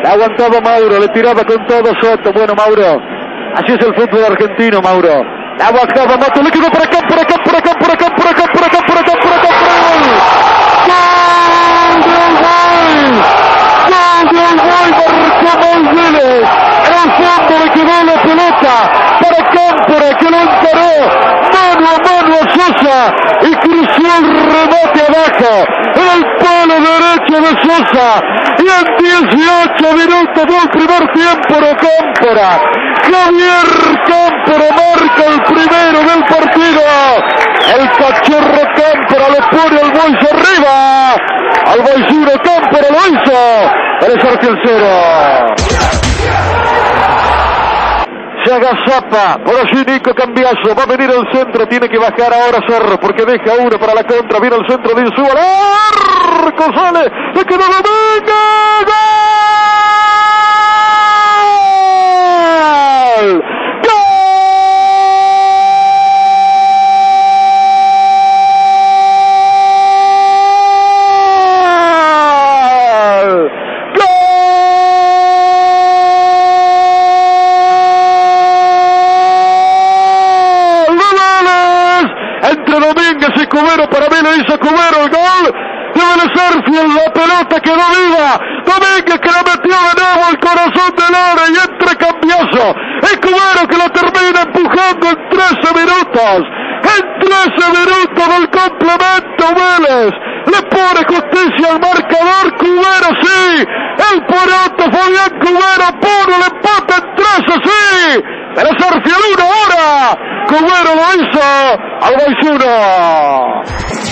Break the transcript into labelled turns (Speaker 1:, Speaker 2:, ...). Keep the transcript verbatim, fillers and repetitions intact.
Speaker 1: La aguantaba Mauro, le tiraba con todo Soto. Bueno, Mauro, así es el fútbol argentino, Mauro. La aguantaba Mato, le quedó por acá, por acá, por acá, por acá, por acá, por acá, por acá, por acá, por acá. ¡Gol! ¡Gol! ¡Gol! ¡Gol! ¡Marcó Vélez! En el fondo le quedó la pelota para Cámpora, que lo encaró mano a mano a Sosa y cruzó el remate abajo en el palo derecho de Sosa. Y en dieciocho minutos del primer tiempo de Cámpora, Javier Cámpora marca el primero del partido. El cachorro Cámpora le pone al Boys arriba. Al Boysino Cámpora lo hizo. El tercero. Se agazapa, por allí Nico Cambiaso, va a venir al centro, tiene que bajar ahora Cerro, porque deja uno para la contra, viene al centro de Insúa, ¡al arco! Sale, le quedó Domínguez, ¡gol! Domínguez y Cubero, para mí lo hizo Cubero, el gol de Vélez Sarsfield, la pelota quedó viva, Domínguez que la metió de nuevo al corazón del área y entre Cambiaso, y Cubero que la termina empujando en trece minutos, en trece minutos del complemento Vélez, le pone justicia al marcador, Cubero sí, el poroto Fabián Cubero pone el empate en trece sí, Vélez Sarsfield uno ahora, Cubero lo hizo al Boys uno.